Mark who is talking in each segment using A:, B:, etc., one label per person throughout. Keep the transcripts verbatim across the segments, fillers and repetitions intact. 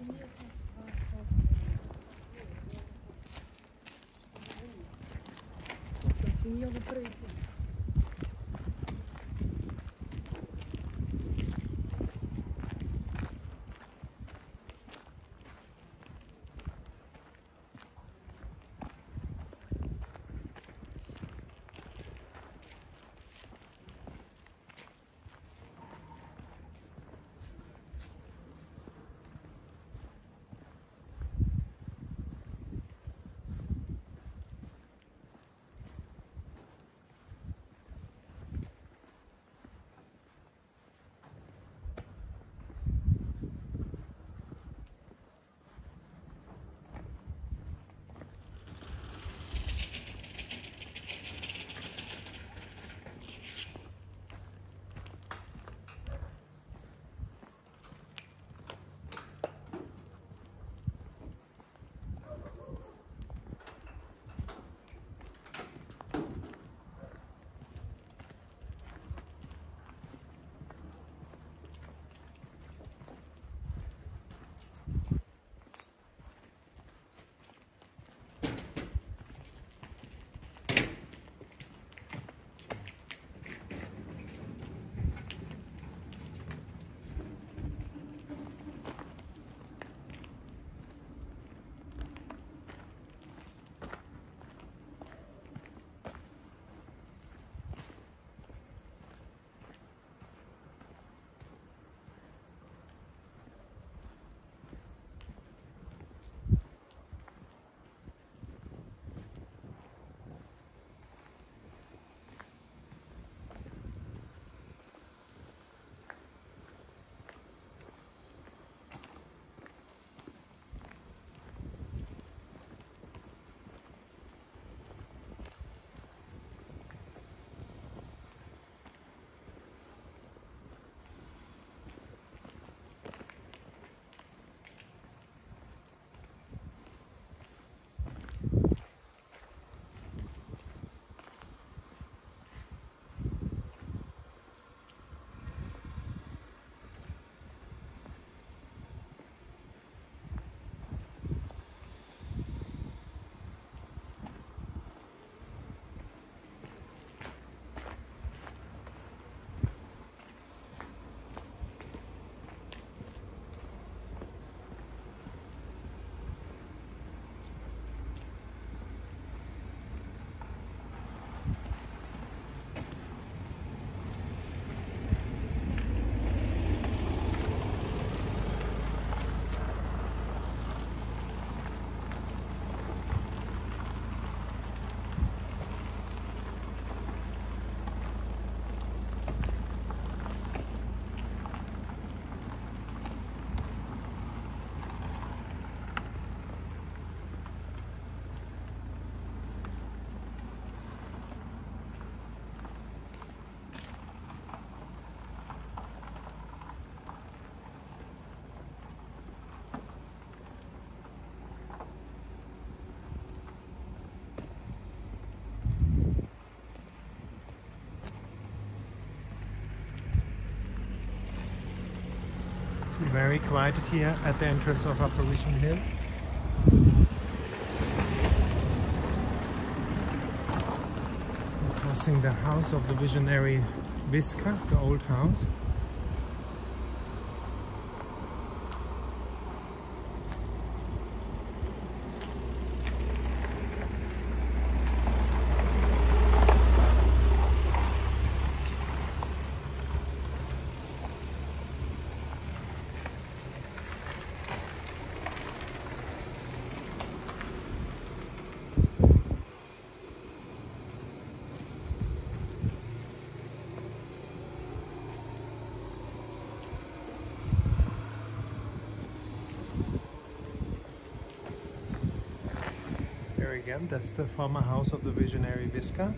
A: It's very quiet here at the entrance of Apparition Hill. We're passing the house of the visionary Vicka, the old house. Again, that's the former house of the visionary Vicka.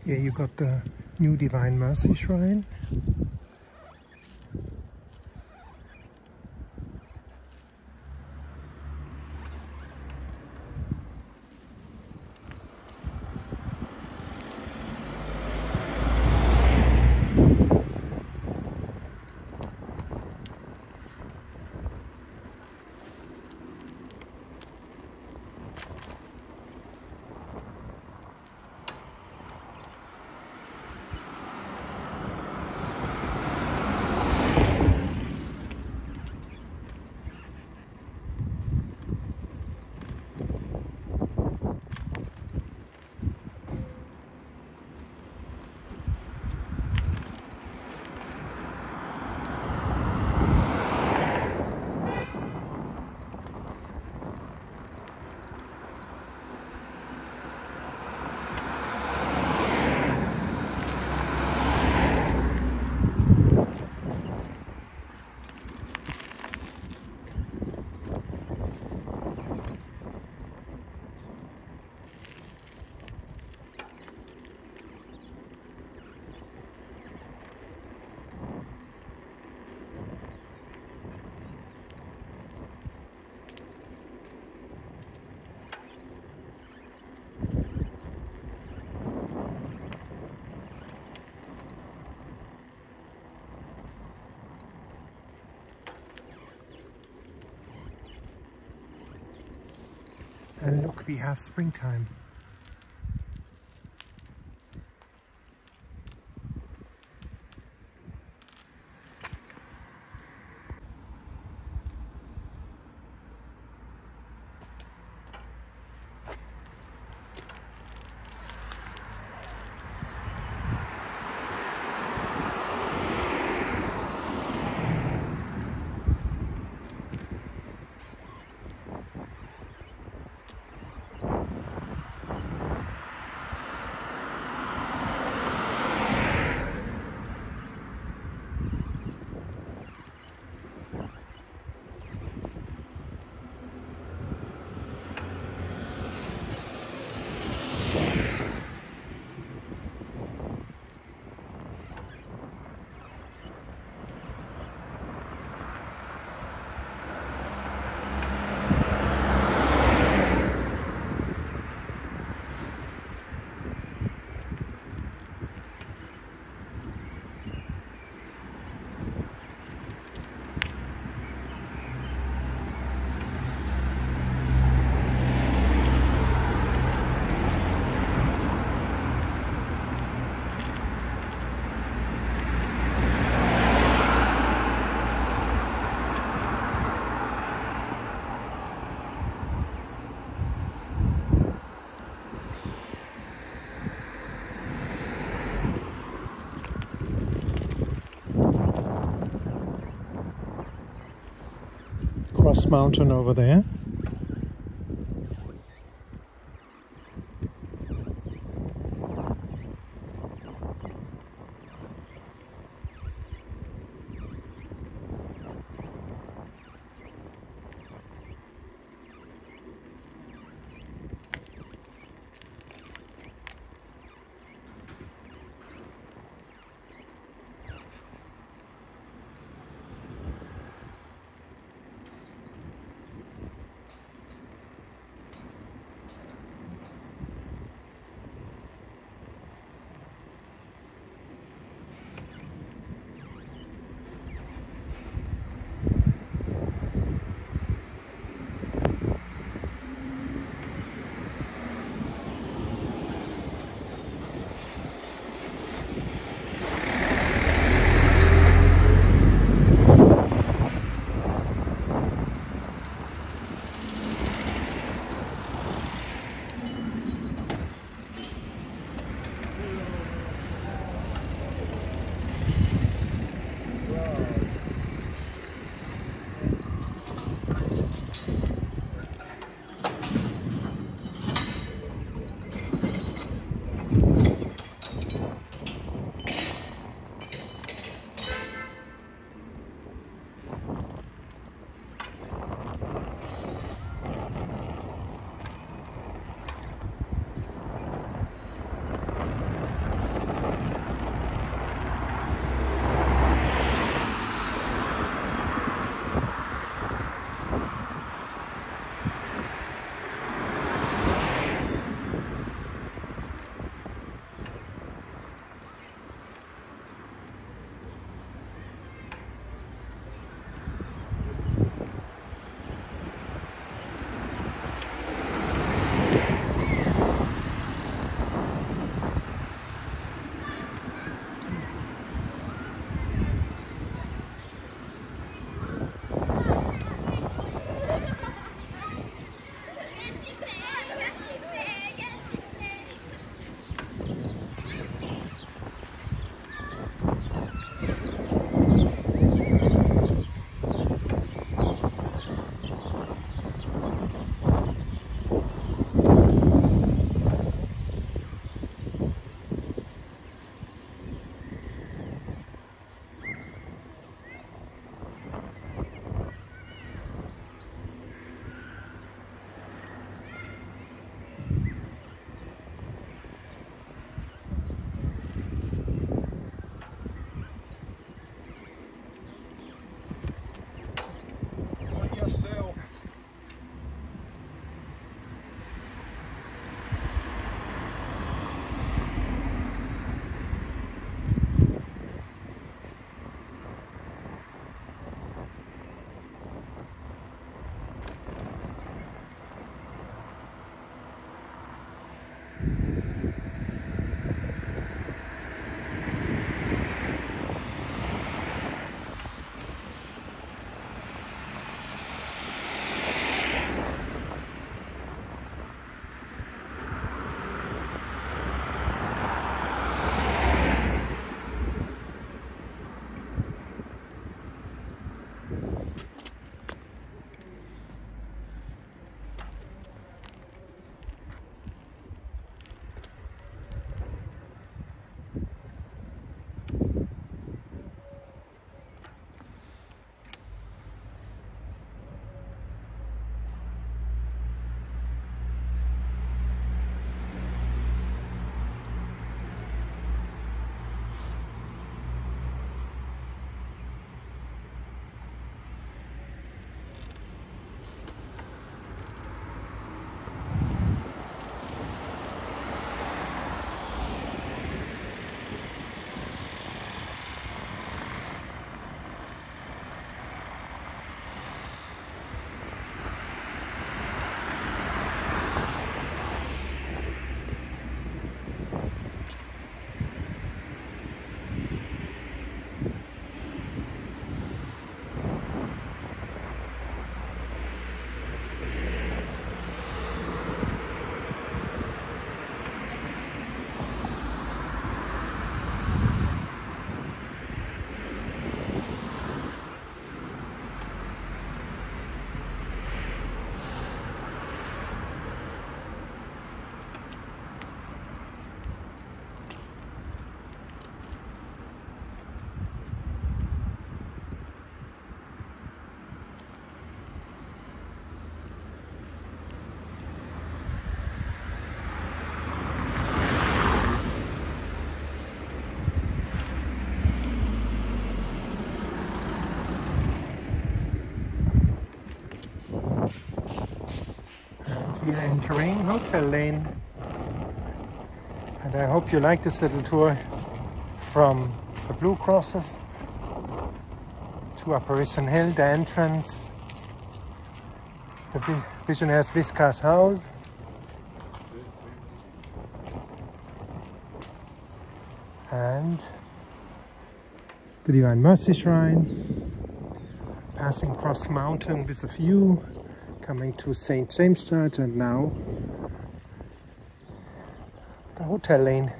A: Here you got the new Divine Mercy Shrine. And look, we have springtime. Cross mountain over there. entering Hotel Lane. And I hope you like this little tour from the Blue Crosses to Apparition Hill, the entrance, the Visionaries Vicka's house. And the Divine Mercy Shrine, passing across the mountain with a view, coming to Saint James Church, and now the Hotel Lane.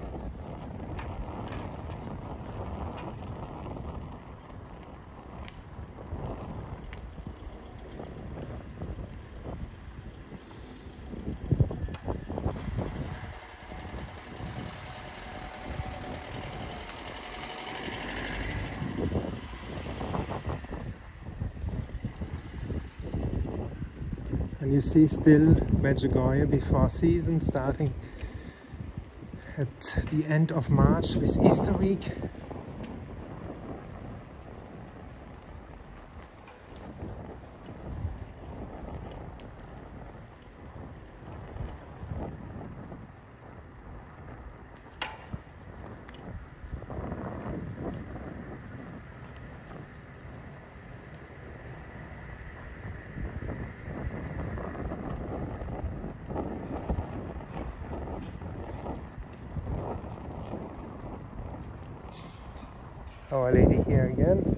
A: And you see still Medjugorje before season, starting at the end of March with Easter week. Our Lady here again,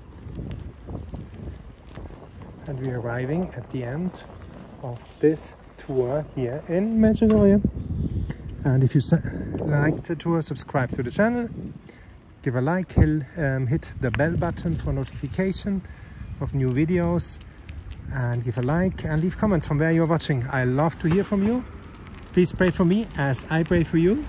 A: and we're arriving at the end of this tour here in Medjugorje. And if you like the tour, subscribe to the channel, give a like, hit, um, hit the bell button for notification of new videos, and give a like and leave comments from where you're watching. I love to hear from you. Please pray for me as I pray for you.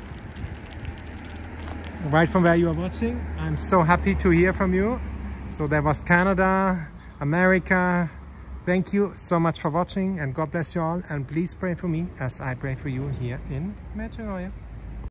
A: Right from where you are watching, I'm so happy to hear from you. So there was Canada, America. Thank you so much for watching, and God bless you all, and please pray for me as I pray for you here in Medjugorje.